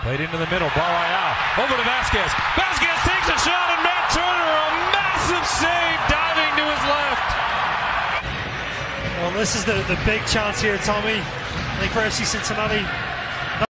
Played into the middle, Barayal over to Vasquez. Vasquez takes a shot, and Matt Turner, a massive save, diving to his left. Well, this is the big chance here, Tommy. I think for FC Cincinnati,